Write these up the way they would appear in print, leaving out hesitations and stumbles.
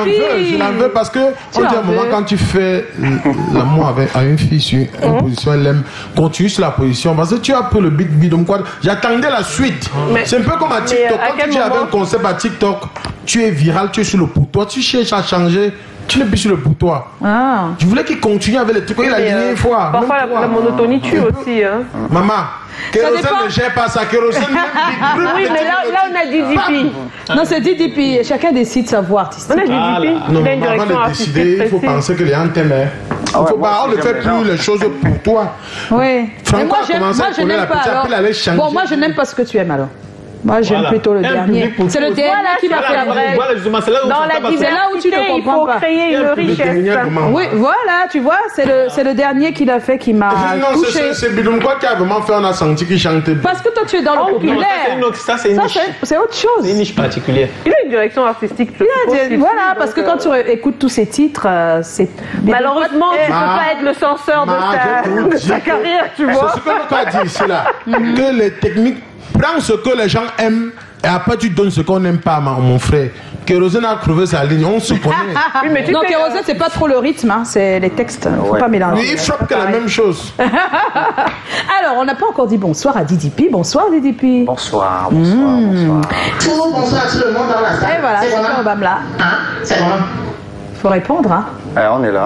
je l'en veux parce que on dit à un moment quand tu fais l'amour à une fille sur une position, elle aime, continue sur la position parce que tu as pris le bidon quoi. J'attendais la suite. C'est un peu comme à TikTok. Quand tu avais un concept à TikTok, tu es viral, tu es sur le poutoir, tu cherches à changer. Tu n'es plus sur le poutoir. Je voulais qu'il continue avec les trucs. Il a gagné une fois. Parfois, la monotonie tue aussi. Hein. Maman, Kérosène ne gère pas ça. Kérosène, oui, mais là, on a DDP. Non, c'est DDP. Chacun décide sa voie artistique. On a DDP. Non, avant de décider, il faut penser que les gens t'aiment. Il faut pas, on ne fait plus les choses pour toi. Oui. Mais moi, je n'aime pas. Bon, moi, je n'aime pas ce que tu aimes alors. Moi, j'aime plutôt le dernier. C'est le dernier qui m'a fait la vraie. Dans la diversité, il faut créer une richesse. Oui, voilà, tu vois, c'est le dernier qu'il a fait qui m'a touché. C'est Bidon quoi qui a vraiment fait, on a senti qu'il chantait. Parce que toi, tu es dans le populaire. Ça, c'est une niche. C'est autre chose. C'est une niche particulière. Il a une direction artistique. Voilà, parce que quand tu écoutes tous ces titres, c'est... Malheureusement, tu ne peux pas être le censeur de sa carrière, tu vois. C'est ce que l'on a dit, c'est là. Que les techniques... Prends ce que les gens aiment et après tu donnes ce qu'on n'aime pas, mon frère. Kérosène a crevé sa ligne, on se connaît. Non, Kérosène, c'est pas trop le rythme, hein, c'est les textes. Faut pas mélanger. Mais il frappe que la même chose. Alors, on n'a pas encore dit bonsoir à DDP. Bonsoir, DDP. Bonsoir, bonsoir. Bonsoir à tout le monde dans la salle. Et voilà, c'est bon, Obama là. C'est bon. Faut répondre, hein. On est là.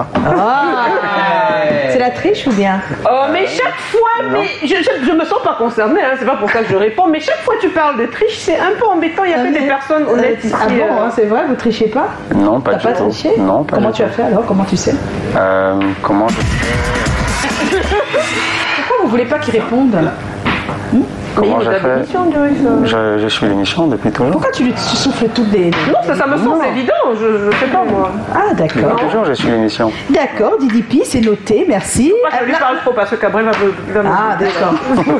C'est la triche ou bien? Oh, mais chaque fois, mais je me sens pas concernée, hein, c'est pas pour ça que je réponds, mais chaque fois que tu parles de triche, c'est un peu embêtant, il y a que des personnes honnêtes ici. Ah bon, c'est vrai, vous trichez pas? Non, pas du tout. T'as pas triché? Non, pas Comment du tu as fait alors? Comment tu sais? Comment je fais? Pourquoi vous voulez pas qu'ils répondent? Comment je fais? Je suis l'émission depuis toujours. Pourquoi tu souffles toutes des... Non, ça me semble évident, je sais pas moi. Ah, d'accord. Depuis toujours, je suis l'émission. D'accord, DDP, c'est noté, merci. Je lui parle trop parce que Cabrel va me... Ah, d'accord.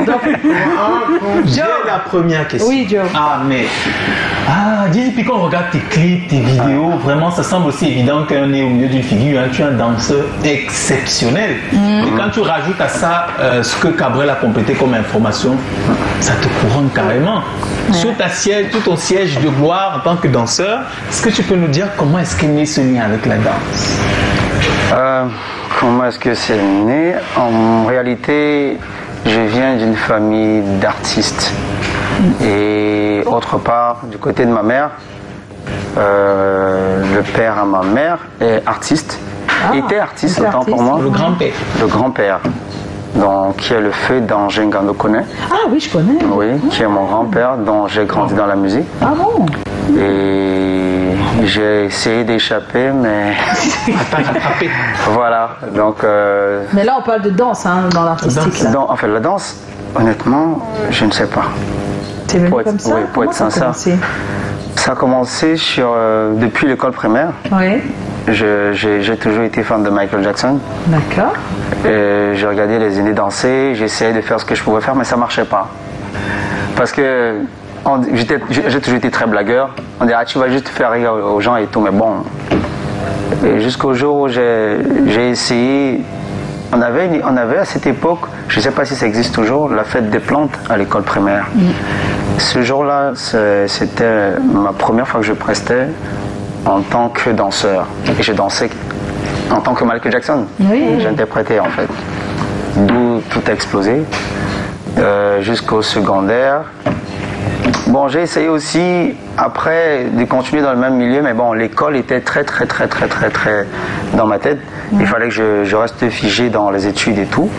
J'ai la première question. Oui, Joe. Ah, mais... DDP, quand on regarde tes clips, tes vidéos, vraiment, ça semble aussi évident qu'on est au milieu d'une figure. Hein. Tu es un danseur exceptionnel. Et quand tu rajoutes à ça ce que Cabrel a complété comme information, ça te couronne carrément. Sur tout ton siège de gloire en tant que danseur, est-ce que tu peux nous dire comment est-ce qu'est né ce lien avec la danse? Comment est-ce que c'est né? En réalité, je viens d'une famille d'artistes. Et autre part, du côté de ma mère, le père à ma mère est artiste. Était artiste autant pour moi. Le grand-père. Le grand-père. Donc, qui est le feu dans Gengando connaît. Ah oui, je connais. Oui, qui est mon grand-père, dont j'ai grandi dans la musique. Ah bon? Et j'ai essayé d'échapper, mais... Voilà, donc... Mais là, on parle de danse, hein, dans l'artistique. En fait, la danse, honnêtement, je ne sais pas. C'est venu comme ça? Oui, pour être sincère. Ça a commencé depuis l'école primaire. Oui. J'ai toujours été fan de Michael Jackson. D'accord. J'ai regardé les aînés danser, j'essayais de faire ce que je pouvais faire, mais ça ne marchait pas. Parce que j'ai toujours été très blagueur. On dit, tu vas juste faire rire aux gens et tout, mais bon. Et jusqu'au jour où j'ai essayé, on avait à cette époque, je ne sais pas si ça existe toujours, la fête des plantes à l'école primaire. Ce jour-là, c'était ma première fois que je prestais en tant que danseur. Et je dansais en tant que Michael Jackson. Oui. J'interprétais en fait. D'où tout a explosé. Jusqu'au secondaire. Bon, j'ai essayé aussi après de continuer dans le même milieu, mais bon, l'école était très dans ma tête. Il fallait que je reste figé dans les études et tout.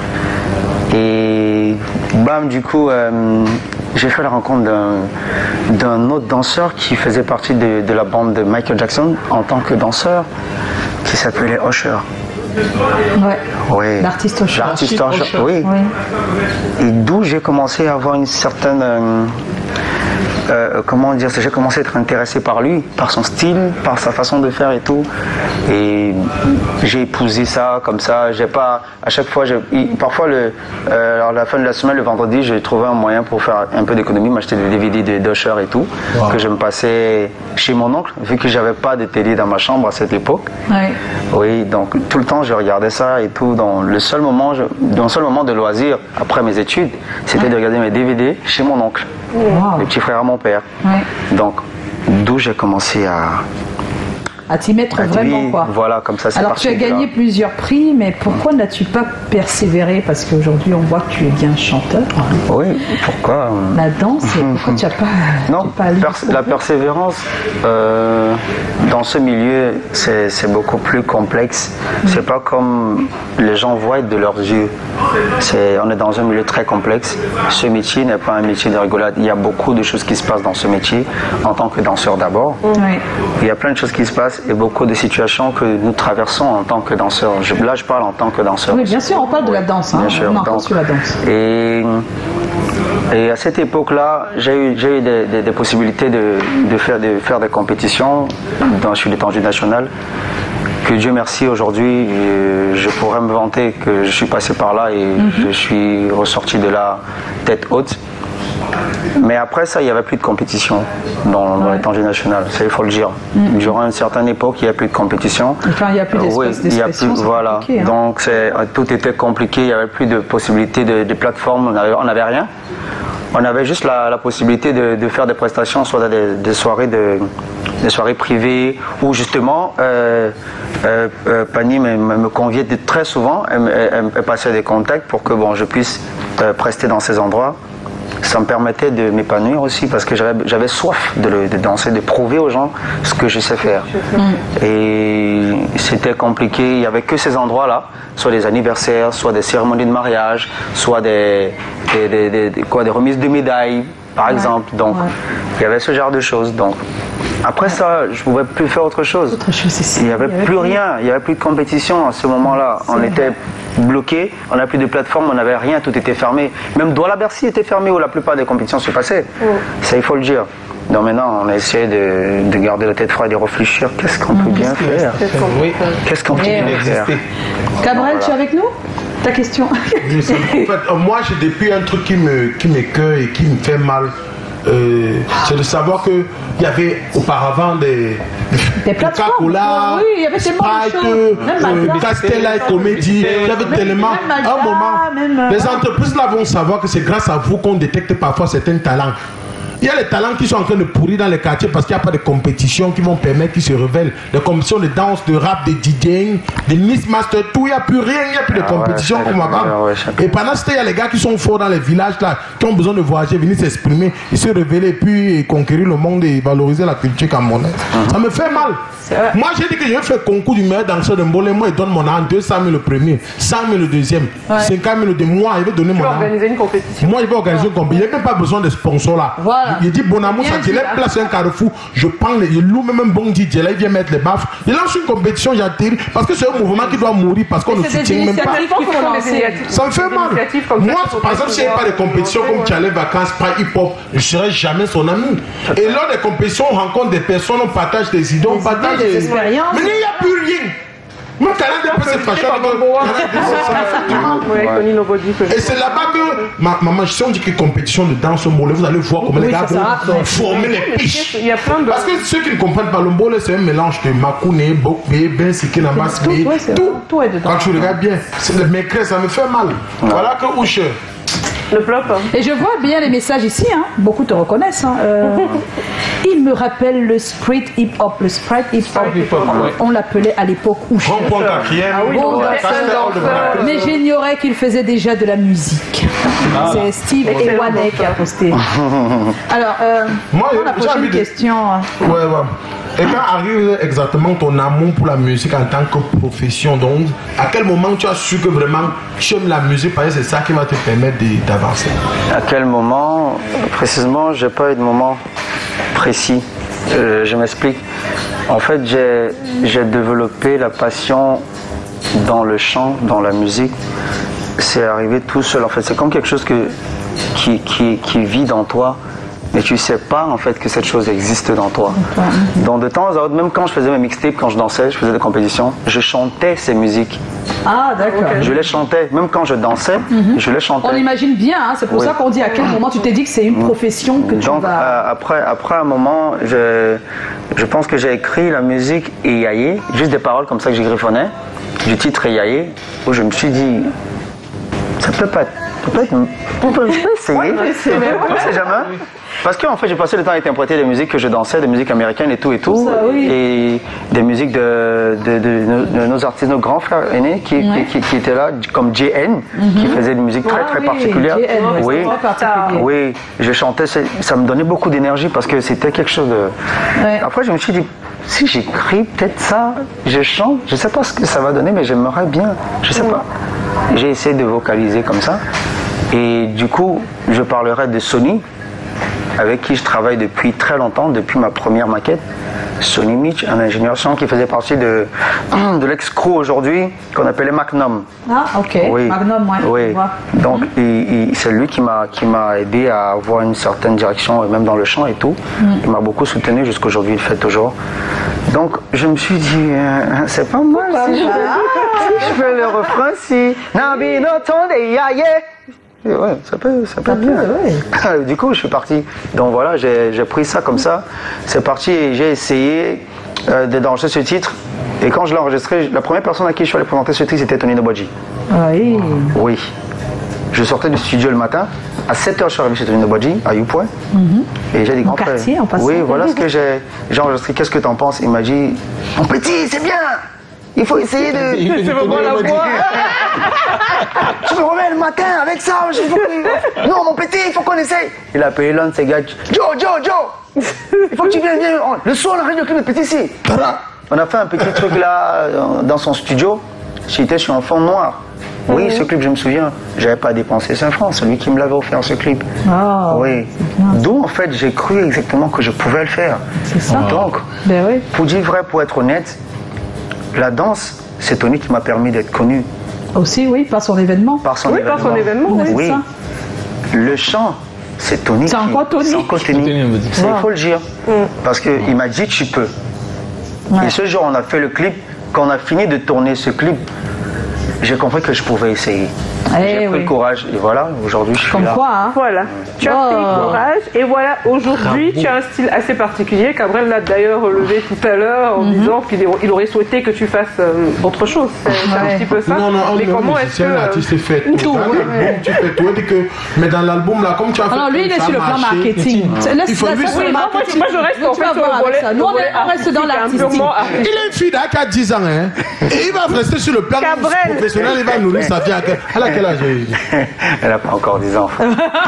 Et bam, du coup, j'ai fait la rencontre d'un autre danseur qui faisait partie de la bande de Michael Jackson en tant que danseur, qui s'appelait Usher. Ouais. Oui. L'artiste Usher. L'artiste Usher, oui. Et d'où j'ai commencé à avoir une certaine... comment dire, j'ai commencé à être intéressé par lui, par son style, par sa façon de faire et tout. Et j'ai épousé ça comme ça. J'ai pas, à chaque fois, parfois, à la fin de la semaine, le vendredi, j'ai trouvé un moyen pour faire un peu d'économie, m'acheter des DVD d'Usher et tout, que je me passais chez mon oncle, vu que j'avais pas de télé dans ma chambre à cette époque. Ouais. Oui, donc tout le temps, je regardais ça et tout. Dans le seul moment de loisir après mes études, c'était de regarder mes DVD chez mon oncle. Le petit frère à mon père. Ouais. Donc, d'où j'ai commencé à t'y mettre vraiment, quoi. Voilà, comme ça, c'est Alors, tu as gagné plusieurs prix, mais pourquoi n'as-tu pas persévéré? Parce qu'aujourd'hui, on voit que tu es bien chanteur. Oui, pourquoi? La danse, pourquoi tu n'as pas... Non, la persévérance, dans ce milieu, c'est beaucoup plus complexe. C'est pas comme les gens voient de leurs yeux. On est dans un milieu très complexe. Ce métier n'est pas un métier de rigolade. Il y a beaucoup de choses qui se passent dans ce métier, en tant que danseur d'abord. Oui. Il y a plein de choses qui se passent et beaucoup de situations que nous traversons en tant que danseur. Là, je parle en tant que danseur. Oui, bien sûr, on parle de la danse. Hein. Bien sûr, on est encore sur la danse. Et à cette époque-là, j'ai eu des possibilités de faire des compétitions sur l'étendue nationale. Que Dieu merci, aujourd'hui, je pourrais me vanter que je suis passé par là et je suis ressorti de là tête haute. Mais après ça, il n'y avait plus de compétition dans l'étendue nationale, ça il faut le dire. Durant une certaine époque, il n'y a plus de compétition. Enfin, il n'y a plus d'expression. Voilà, hein. Donc tout était compliqué, il n'y avait plus de possibilités de plateforme, on n'avait rien. On avait juste la possibilité de faire des prestations, soit des soirées privées, où justement Pani me conviait très souvent, elle passait des contacts pour que je puisse prester dans ces endroits. Ça me permettait de m'épanouir aussi parce que j'avais soif de danser, de prouver aux gens ce que je sais faire. Et c'était compliqué, il n'y avait que ces endroits-là, soit des anniversaires, soit des cérémonies de mariage, soit des remises de médailles, par exemple. Donc, il y avait ce genre de choses. Donc, après ça, je ne pouvais plus faire autre chose. Il n'y avait plus rien, il n'y avait plus de compétition à ce moment-là. On était bloqué, on n'avait plus de plateforme, on n'avait rien, tout était fermé. Même Douala-Bercy était fermé où la plupart des compétitions se passaient. Ça, il faut le dire. Donc maintenant, on a essayé de garder la tête froide et de réfléchir. Qu'est-ce qu'on peut bien faire? Qu'est-ce qu'on peut bien faire? Cabrel, tu es avec nous? Ta question? En fait, moi, j'ai depuis un truc qui m'écoeure et qui me fait mal. C'est de savoir qu'il y avait auparavant des Coca-Cola, il y avait Sprite, Castella et Comédie. Il y avait tellement. À un moment, les entreprises là vont savoir que c'est grâce à vous qu'on détecte parfois certains talents. Il y a les talents qui sont en train de pourrir dans les quartiers parce qu'il n'y a pas de compétitions qui vont permettre qu'ils se révèlent. Des compétitions de danse, de rap, de DJing, de Miss Master, tout, il n'y a plus rien, il n'y a plus de compétition comme avant. Et pendant ce temps, il y a les gars qui sont forts dans les villages là, qui ont besoin de voyager, venir s'exprimer, et se révéler, puis conquérir le monde et valoriser la culture camerounaise. Ça me fait mal. Moi, j'ai dit que je vais faire concours du meilleur danseur de Mbolé. Moi, il donne mon âme, 200 000 le premier, 100 000 le deuxième, 50 000 le deuxième. Moi, il va donner mon âme. Organiser une compétition. Moi, il va organiser une compétition. Il n'y a même pas besoin de sponsors là. Voilà. Il dit bon amour, ça tu les place un carrefour. Je prends je loue même un bon DJ là, il vient mettre les baffes. Il lance une compétition, j'atterris. Parce que c'est un mouvement qui doit mourir parce qu'on ne soutient même pas. Ça me fait mal. Moi, par exemple, s'il n'y a pas de compétition comme Tchalé Vacances, pas hip-hop, je ne serai jamais son ami. Et lors des compétitions, on rencontre des personnes, on partage des idées, on partage des expériences. Mais il n'y a plus rien. Mon talent peut se fâcher avec et c'est là-bas que ma si on dit que compétition de danse au Mbolé, vous allez voir comment les gars vont former les piches. Parce que ceux qui ne comprennent pas le Mbolé, c'est un mélange de Makouné, Bokbe, Ben Siki, Namas, tout est dedans. Quand tu regardes bien, c'est le mécré, ça me fait mal. Voilà que Ouche. Le flop. Et je vois bien les messages ici, hein. Beaucoup te reconnaissent. Hein. Il me rappelle le street hip-hop. Le street hip-hop, on l'appelait à l'époque Ouche. Mais j'ignorais qu'il faisait déjà de la musique. C'est Steve Ewanet qui a posté. Alors, la prochaine question. Et quand arrive exactement ton amour pour la musique en tant que profession, donc à quel moment tu as su que vraiment tu aimes la musique parce que c'est ça qui va te permettre d'avancer? À quel moment? Précisément, j'ai pas eu de moment précis. Je m'explique. En fait, j'ai développé la passion dans le chant, dans la musique. C'est arrivé tout seul. En fait, c'est comme quelque chose qui vit dans toi. Mais tu ne sais pas en fait que cette chose existe dans toi. Donc de temps à autre, même quand je faisais mes mixtapes, quand je dansais, je faisais des compétitions, je chantais ces musiques. Ah d'accord. Je les chantais, même quand je dansais, je les chantais. On imagine bien, hein, c'est pour ça qu'on dit à quel moment tu t'es dit que c'est une profession que tu vas... Après un moment, je pense que j'ai écrit la musique Eyaye, juste des paroles comme ça que j'ai griffonnais, du titre Eyaye, où je me suis dit, ça peut pas être... essayer. On ne sait jamais. Parce qu'en fait, j'ai passé le temps à interpréter des musiques que je dansais, des musiques américaines et tout. Ça, oui. Et des musiques de nos artistes, nos grands frères aînés qui étaient là, comme JN, qui faisait des musiques très particulières. JN, oui, je chantais, ça me donnait beaucoup d'énergie parce que c'était quelque chose de... Ouais. Après, je me suis dit, si j'écris peut-être ça, je chante, je ne sais pas ce que ça va donner, mais j'aimerais bien, je ne sais pas. J'ai essayé de vocaliser comme ça. Et du coup, je parlerai de Sony, avec qui je travaille depuis très longtemps, depuis ma première maquette. Sonny Mitch, un ingénieur son qui faisait partie de l'ex-crew aujourd'hui, qu'on appelait Magnum. Ah, ok. Oui. Magnum, oui. Donc, c'est lui qui m'a aidé à avoir une certaine direction, même dans le chant et tout. Il m'a beaucoup soutenu jusqu'aujourd'hui, il le fait toujours. Donc, je me suis dit, c'est pas mal si je fais le refrain, si... Nabi no tonde yaye. Ouais, ça peut être bien. Ouais. Du coup, je suis parti. Donc voilà, j'ai pris ça comme ça. C'est parti et j'ai essayé d'enregistrer ce titre. Et quand je l'ai enregistré, la première personne à qui je suis allé présenter ce titre, c'était Tony Nobody. Oui. Oui. Je sortais du studio le matin. À 7h, je suis arrivé chez Tony Nobody, à Youpoint. Et j'ai dit, grand frère, oui, voilà ce que j'ai enregistré. Qu'est-ce que tu en penses? Il m'a dit, mon petit, c'est bien. Il faut essayer de... C'est vraiment la voix. Je me remets le matin avec ça. Non, mon petit, il faut qu'on essaye. Il a appelé l'un de ses gars. Joe. Il faut que tu viennes. Le soir, on arrive le clip de petit ici. On a fait un petit truc là, dans son studio. J'étais sur un fond noir. Oui, ce clip, je me souviens. J'avais pas dépensé 5 francs. C'est lui qui me l'avait offert, ce clip. Oui. D'où, en fait, j'ai cru exactement que je pouvais le faire. C'est ça. Donc, pour dire vrai, pour être honnête, la danse, c'est Tony qui m'a permis d'être connu. Aussi, oui, par son événement. Par son événement, oui. Le chant, c'est Tony. C'est encore Tony. C'est encore Tony. Il faut le dire. Parce qu'il m'a dit, tu peux. Et ce jour, on a fait le clip. Quand on a fini de tourner ce clip, j'ai compris que je pouvais essayer. J'ai pris le courage et voilà, aujourd'hui je suis comme là. Quoi, hein? Voilà, tu as pris le courage et voilà, aujourd'hui tu as un style assez particulier. Cabrel l'a d'ailleurs relevé tout à l'heure en disant qu'il aurait souhaité que tu fasses autre chose. C'est un petit peu ça. Non, mais comment est-ce que... un artiste fait tout. Tu fais tout. Mais dans l'album là, comme tu as fait... Alors lui il est sur le plan marketing. Il faut juste sur le marketing. Moi je reste en fait sur le volet. Nous on reste dans l'artistique. Il a une fille qui a 10 ans. Et il va rester sur le plan professionnel. Il va nourrir sa vie. Elle a quel âge? Elle n'a pas encore 10 ans.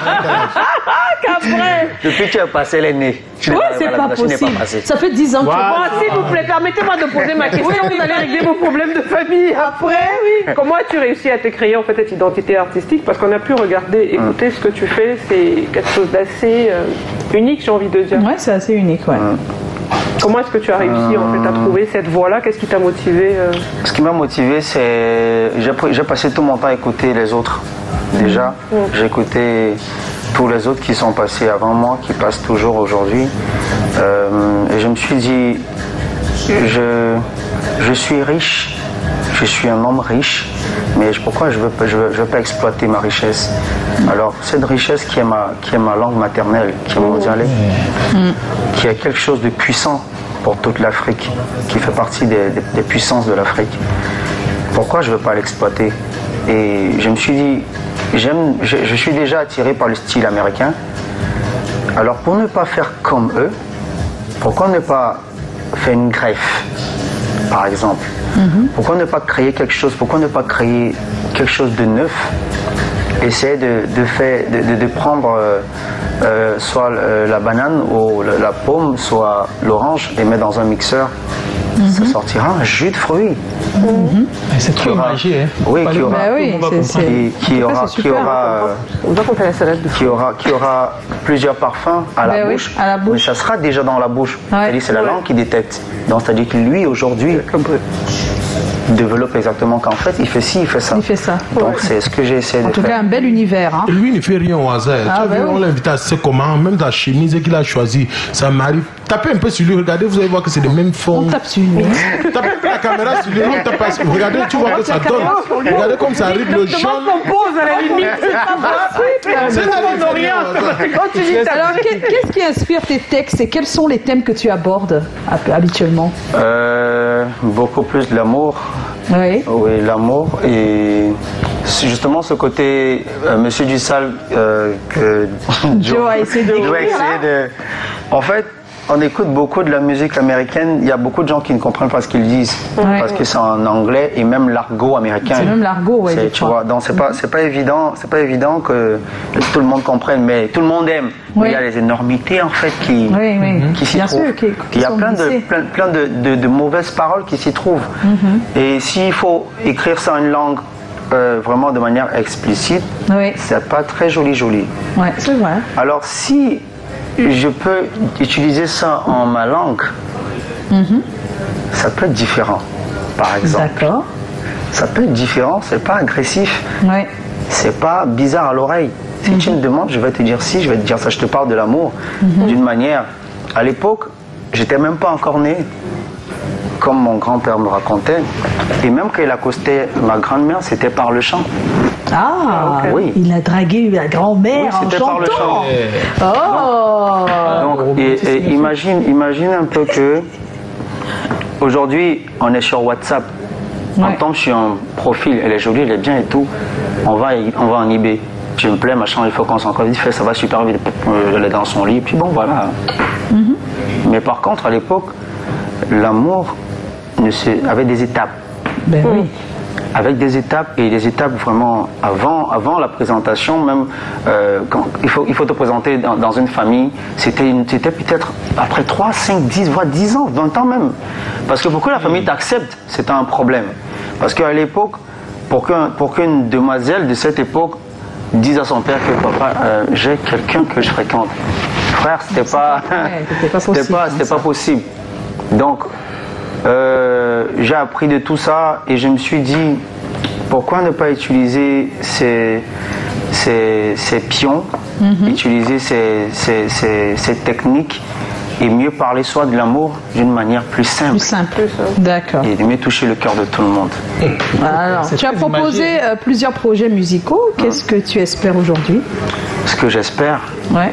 Cabrel. Depuis que tu as passé l'année. Oui, c'est pas possible. Ça fait 10 ans que tu s'il vous plaît, permettez-moi de poser ma question. Vous allez régler vos problèmes de famille après. Oui. Comment as-tu réussi à te créer en fait cette identité artistique? Parce qu'on a pu regarder, écouter ce que tu fais. C'est quelque chose d'assez unique, j'ai envie de dire. Oui, c'est assez unique, ouais. Comment est-ce que tu as réussi en fait à trouver cette voie-là? Qu'est-ce qui t'a motivé? Ce qui m'a motivé, c'est j'ai passé tout mon temps à écouter les autres. Déjà, j'ai écouté tous les autres qui sont passés avant moi, qui passent toujours aujourd'hui. Et je me suis dit, je suis riche, je suis un homme riche, mais pourquoi je veux pas exploiter ma richesse? Alors, cette richesse qui est ma langue maternelle, qui est mon dialecte, qui est quelque chose de puissant pour toute l'Afrique, qui fait partie des puissances de l'Afrique. Pourquoi je ne veux pas l'exploiter? Et je me suis dit, je suis déjà attiré par le style américain. Alors pour ne pas faire comme eux, pourquoi ne pas faire une greffe, par exemple? Pourquoi ne pas créer quelque chose? Pourquoi ne pas créer quelque chose de neuf? Essayer de prendre soit la banane ou la pomme, soit l'orange, et mettre dans un mixeur. Ça sortira un jus de fruits. C'est trop imagé, hein? Oui, qui aura plusieurs parfums à la bouche, mais ça sera déjà dans la bouche. C'est-à-dire c'est la langue qui détecte. Donc c'est-à-dire que lui aujourd'hui développe exactement qu'en fait il fait ci, il fait ça. Il fait ça. Donc c'est ce que j'ai essayé de faire. En tout cas un bel univers. Hein. Lui il ne fait rien au hasard. On l'invite à ses comment, même la chemise qu'il a choisi, ça m'arrive. Tapez un peu sur lui, regardez, vous allez voir que c'est les mêmes fonds. On tape sur lui. Tapez la caméra sur lui, on tape pas sur lui. Regardez, tu vois que ça donne. Regardez comme ça arrive le jaune. Pose à la limite, c'est pas rien. Alors qu'est-ce qui inspire tes textes et quels sont les thèmes que tu abordes habituellement? Beaucoup plus de l'amour. Oui. Oui, l'amour et justement ce côté Monsieur Dussal que Joe a essayé de... En fait, on écoute beaucoup de la musique américaine. Il y a beaucoup de gens qui ne comprennent pas ce qu'ils disent parce que c'est en anglais et même l'argot américain. C'est même l'argot, oui. Tu vois, donc c'est pas évident que tout le monde comprenne, mais tout le monde aime. Mais il y a les énormités en fait qui s'y trouvent. Il y a plein de mauvaises paroles qui s'y trouvent. Et s'il faut écrire ça en une langue vraiment de manière explicite, c'est pas très joli. Ouais, c'est vrai. Alors si je peux utiliser ça en ma langue, ça peut être différent, par exemple. D'accord. Ça peut être différent, c'est pas agressif, c'est pas bizarre à l'oreille. Si tu me demandes, je vais te dire si, je vais te dire ça, je te parle de l'amour d'une manière. À l'époque, j'étais même pas encore né, comme mon grand-père me racontait, et même quand il accostait ma grand-mère, c'était par le chant. Ah, oui. Il a dragué la grand-mère en chantant. Par le chant. Oh. Donc, imagine un peu que aujourd'hui, on est sur WhatsApp. On tombe sur un profil, elle est jolie, elle est bien et tout. On va en eBay. Tu me plais, machin, il faut qu'on s'en vite fait, ça va super vite. Elle est dans son lit, puis bon, voilà. Mais par contre, à l'époque, l'amour avait des étapes. Ben oui. Avec des étapes, et des étapes vraiment avant la présentation, même il faut te présenter dans une famille, c'était peut-être après 3, 5, 10, voire 10 ans, 20 ans même. Parce que pour que la famille t'accepte, c'est un problème. Parce qu'à l'époque, pour qu'une demoiselle de cette époque dise à son père que papa, j'ai quelqu'un que je fréquente. Frère, c'était pas possible. Donc, j'ai appris de tout ça et je me suis dit, pourquoi ne pas utiliser ces pions, utiliser ces techniques et mieux parler soit de l'amour d'une manière plus simple. D'accord. Et de mieux toucher le cœur de tout le monde. Alors, tu as proposé plusieurs projets musicaux. Qu'est-ce que tu espères aujourd'hui? Ce que j'espère,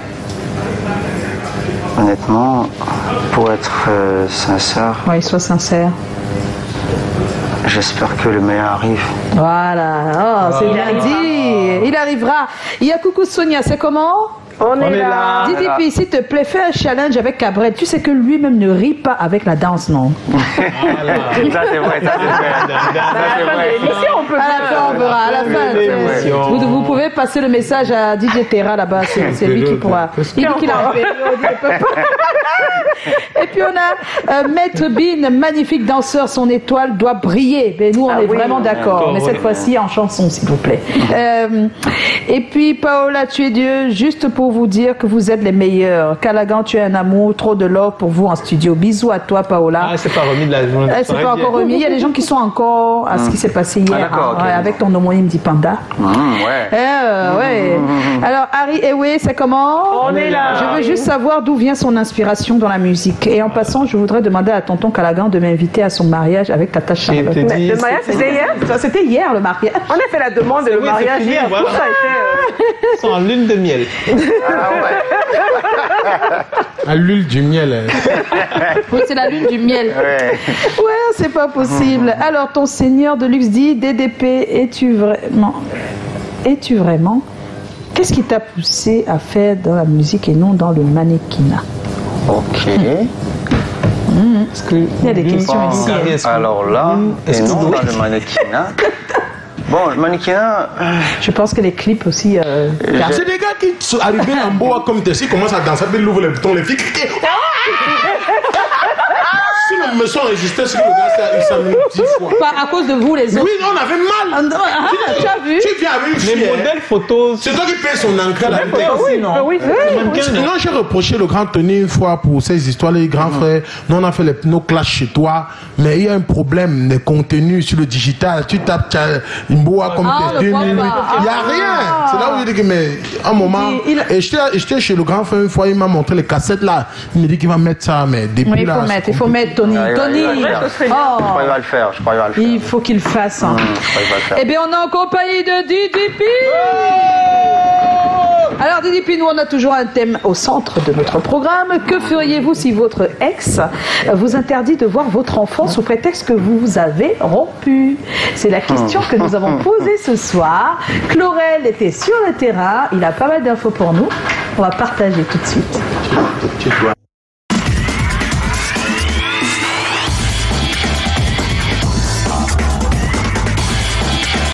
honnêtement, pour être sincère. Oui, sois sincère. J'espère que le meilleur arrive. Voilà, c'est bien dit. Il arrivera. Il y a Coucou Sonia, c'est comment? On est là. Didi, s'il te plaît, fais un challenge avec Cabrel. Tu sais que lui-même ne rit pas avec la danse, non? Ça c'est vrai, on peut à la fin, on verra. À la fin, vous pouvez passer le message à DJ Terra là-bas. C'est lui qui pourra. Il dit qu'il a Et puis on a Maître Bin, magnifique danseur, son étoile doit briller. Mais nous, on est vraiment d'accord. Mais cette fois-ci, en chanson, s'il vous plaît. Et puis Paola, tu es Dieu, juste pour vous dire que vous êtes les meilleurs. Callaghan, tu es un amour, trop de love pour vous en studio. Bisous à toi, Paola. Ah, c'est pas remis de la journée. C'est pas encore remis. Il y a des gens qui sont encore à ce qui s'est passé hier, avec ton homonyme dit Panda. Alors, Harry Ewe, c'est comment? On est là. Je veux juste savoir d'où vient son inspiration dans la musique. Et en passant, je voudrais demander à tonton Callaghan de m'inviter à son mariage avec Tata Charlotte. Le mariage, c'était hier? C'était hier, le mariage. On a fait la demande de le mariage hier. Voilà. Ils sont en lune de miel. À l'huile du miel. Oui, c'est la lune du miel. Ouais, c'est pas possible. Alors, ton seigneur de luxe dit, DDP, es-tu vraiment? Qu'est-ce qui t'a poussé à faire dans la musique et non dans le mannequinat? Ok. Il y a des questions ici. Alors là, et non dans le mannequinat. Bon, le mannequinat. Je pense que les clips aussi. C'est des gars qui sont arrivés en bois comme Tessie, commencent à danser, puis ils ouvrent les boutons, les filles. Si le monsieur résistait sur le gars, il s'en mis 10 fois. Pas à cause de vous, les autres. Oui, on avait mal. Tu as vu? Tu viens avec une fille. Les modèles photos. C'est toi qui payes son encre là. Oui. Non, j'ai reproché le grand Tony une fois pour ces histoires, les grands frères. Nous, on a fait nos clashes chez toi, mais il y a un problème de contenu sur le digital. Tu tapes une boa comme tes 2 minutes. Il n'y a rien. C'est là où je dis que, mais un moment. Et j'étais chez le grand frère une fois, il m'a montré les cassettes là. Il me dit qu'il va mettre ça, mais depuis oui, là. Il faut mettre Tony. Je crois qu'il va le faire. Il faut qu'il fasse. Je crois qu'il va le faire. Eh bien, on est en compagnie de DDP. Alors, Didi, puis nous, on a toujours un thème au centre de notre programme. Que feriez-vous si votre ex vous interdit de voir votre enfant sous prétexte que vous avez rompu? C'est la question que nous avons posée ce soir. Chlorel était sur le terrain. Il a pas mal d'infos pour nous. On va partager tout de suite.